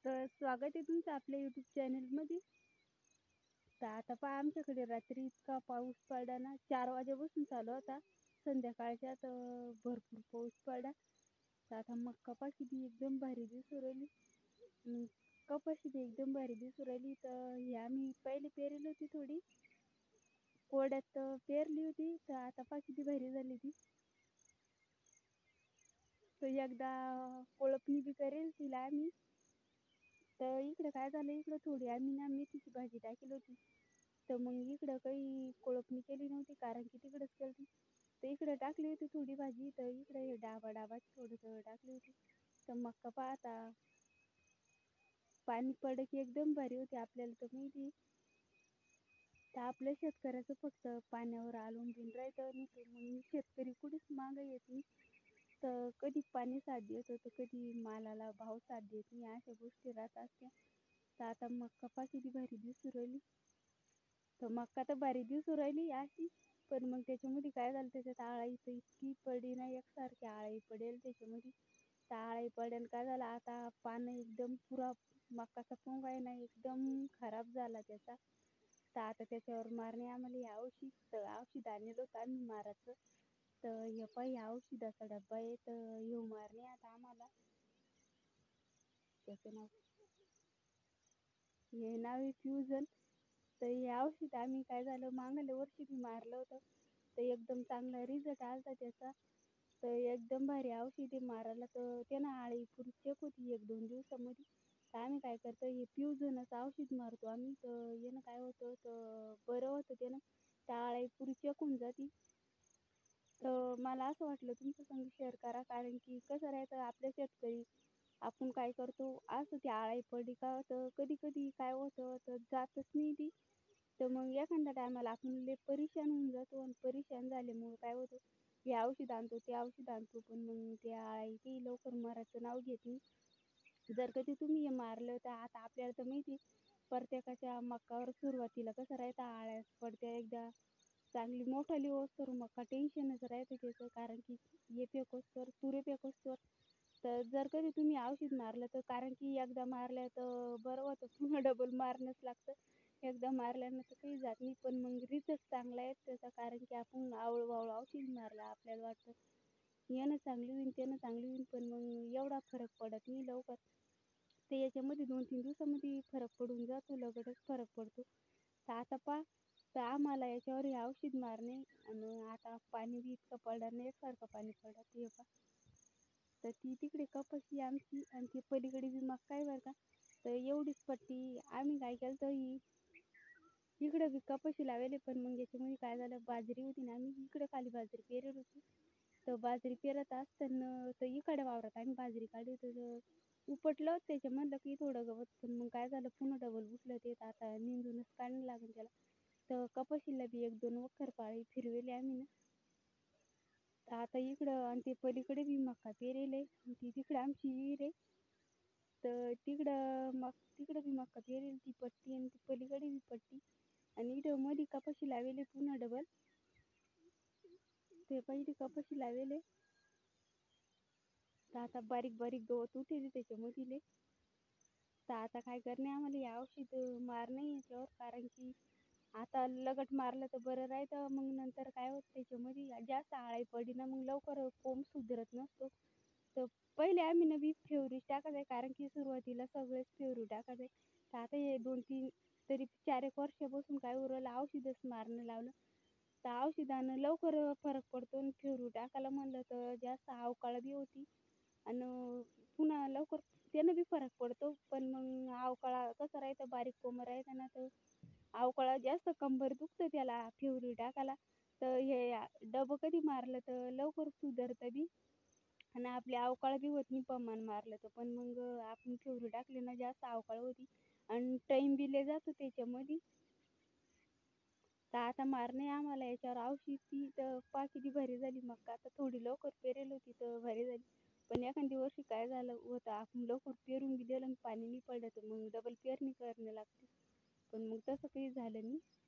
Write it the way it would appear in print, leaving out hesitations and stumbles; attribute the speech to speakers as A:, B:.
A: तर स्वागत आहे तुमचं आपल्या यूट्यूब चॅनलमध्ये. तर आता पहा आमच्याकडे रात्री इतका पाऊस पडला ना, 4 वाजेपासून चालू होता. संध्याकाळच्या तर भरपूर पाऊस पडला. तर आता मक्का पहा किती एकदम भारी दिसू राहिली. कपाशी बी एकदम भारी दिसू राहिली. तर ही आम्ही पहिले पेरली होती थोडी कोड्यात पेरली होती. तर आता पहा किती भारी झाली ती. तर एकदा कोळपणी बी करेल तिला आम्ही. तर इकडं काय झालं, इकडं थोडी आम्ही ना मेथीची भाजी टाकली होती. तर मग इकडं काही कोळपणी केली नव्हती, कारण की तिकडंच केली होती. तर इकडं टाकली होती थोडी भाजी. तर इकडं हे डाबात थोडं टाकली होती. तर मक्का पाहता पाणी पडलं की एकदम भारी होते. आपल्याला तर माहिती. तर आपल्या शेतकऱ्याचं फक्त पाण्यावर अवलंबून राहतं. मग शेतकरी कुठेच मागं येत नाही. तर कधी पाणी साथ देतं, तर कधी मालाला भाव साथ देत नाही. अशा गोष्टी राहत असत्या. तर आता मक्का पहा किती भारी दिसू राहिली. तर मक्का तर भारी दिसू राहिली अशी, पण मग त्याच्यामध्ये काय झालं, त्याच्यात आळी तर इतकी पडी ना, एकसारखी आळी पडेल त्याच्यामध्ये. तर आळी पडेल काय झालं, आता पानं एकदम पुरा मक्काचा पोंगा आहे ना एकदम खराब झाला त्याचा. तर आता त्याच्यावर मारणे आम्हाला हे औषध आणलं होतं आम्ही मारायचं. तर हे पाही औषधाचा डब्बा आहे. तर हे मारणे आता आम्हाला. त्याचं नाव हे नाव आहे फ्युजन. तर हे औषध आम्ही काय झालं, मागल्या वर्षी बी मारलं होतं. तर एकदम चांगला रिझल्ट आलता त्याचा. तर एकदम भारी औषध आहे मारायला. तर त्यानं आळी पुरी चेक होती 1-2 दिवसामध्ये. तर आम्ही काय करतो, हे फ्युजनचं औषध मारतो आम्ही. तर यानं काय होतं, तर बरं होतं त्यानं. त्या आळी पुरी चेक होऊन जाती. तर मला असं वाटलं तुमच्या संग शेअर करा, कारण की कसं राहतं आपल्या शेतकरी आपण काय करतो, असं ती आळी पडली का तर कधी कधी काय होतं, तर जातच नाही ती. तर मग एखाद्या टायमाला आपण लय परेशान होऊन जातो. आणि परेशान झाल्यामुळं काय होतं, हे औषध आणतो ते औषध आणतो, पण मग ते आळी काही लवकर मरायचं नाव घेत नाही. जर कधी तुम्ही हे मारलं, तर आता आपल्याला तर माहिती प्रत्येकाच्या मक्कावर सुरुवातीला कसं राहतं, आळ्या पडत्या. एकदा चांगली मोठाली होईस्तोवर मक्का टेन्शनच राहतं त्याचं, कारण की हे पेकोस्तोवर तुरे पेकोस्तोवर. तर जर कधी तुम्ही औषध मारलं, तर कारण की एकदा मारलं तर बरं होतं, पुन्हा डबल मारणंच लागतं. एकदा मारल्यानंतर काही जात नाही, पण मग रिझल्ट चांगला आहे त्याचा, कारण की आपण आवळं औषध मारलं आपल्याला वाटतं यानं चांगली होईन त्यानं चांगली होईन, पण मग एवढा फरक पडत नाही लवकर. ते याच्यामध्ये 2-3 दिवसामध्ये फरक पडून जातो, लगेचच फरक पडतो. तर आता पहा, तर आम्हाला याच्यावर हे औषध मारणे. आणि आता पाणी बी इतकं पडणार नाही, एकसारखं पाणी पडत हे पहा. तर ती तिकडे कपाशी आमची, आणि ती पलीकडे बी मक्का आहे बरं का. तर एवढीच पट्टी आम्ही काय केलं, तर इकडं बी कपाशी लावले. पण मग याच्यामध्ये काय झालं, बाजरी होती ना, आम्ही इकडं खाली बाजरी पेरत होती. तर बाजरी पेरत असताना तर इकडे वावरात आम्ही बाजरी काढली. तर उपटलं त्याच्यामधलं की थोडं गवत, पण मग काय झालं, पुन्हा डबल उठलं ते. आता निंदूनच काढणं लागेल त्याला. तर कपाशीला बी 1-2 वखर पाळी फिरवेली आम्ही ना. तर आता इकडं आणि ते पलीकडे बी मका पेरेले. ती तिकडं आमची विहीर आहे. तर तिकडं बी मका पेरेल ती पट्टी, आणि ती पलीकडे बी पट्टी. आणि इथं मध्ये कपाशी लावेली पुन्हा डबल. ते पहिली कपाशी लावेले. तर आता बारीक बारीक गवत उठेल त्याच्यामध्ये. तर आता काय करणे आम्हाला, हे औषध मारणे याच्यावर, कारण की आता लगट मारलं तर बरं राहतं. मग नंतर काय होतं, त्याच्यामध्ये जास्त आळी पडली ना, मग लवकर कोंब सुधरत नसतो. तर पहिले आम्ही ना फेवरी टाकायचं आहे, कारण की सुरुवातीला सगळेच फेवरी टाकायचं आहे. तर आता हे 2-3 तरी 4-1 वर्षापासून काय उरलं, औषधच मारणं लावलं. तर औषधानं लवकर फरक पडतो. आणि फेवरी टाकायला म्हणलं तर जास्त अवकाळ बी होती. आणि पुन्हा लवकर त्यानं बी फरक पडतो. पण मग अवकाळा कसं राहतं, बारीक कोंब राहतं ना, तर अवकाळा जास्त कंबर दुखतं त्याला फेवरी टाकायला. तर हे डबं कधी मारलं तर लवकर सुधरतं बी, आणि आपली अवकाळ बी होत नाही प्रमाण मारलं तर. पण मग आपण फेवरी टाकली ना, जास्त अवकाळ होती आणि टाईम बी लय जातो त्याच्यामध्ये. तर आता मारणे आम्हाला याच्यावर औषध ती. तर पहा किती भारी झाली मक्का. आता थोडी लवकर पेरेल होती तर भारी झाली. पण एखाद्या वर्षी काय झालं होतं, आपण लवकर पेरून बी दिलं आणि पाणी नाही पडलं, तर मग डबल पेरणी करणं लागते. पण मग तसं काही झालं नाही.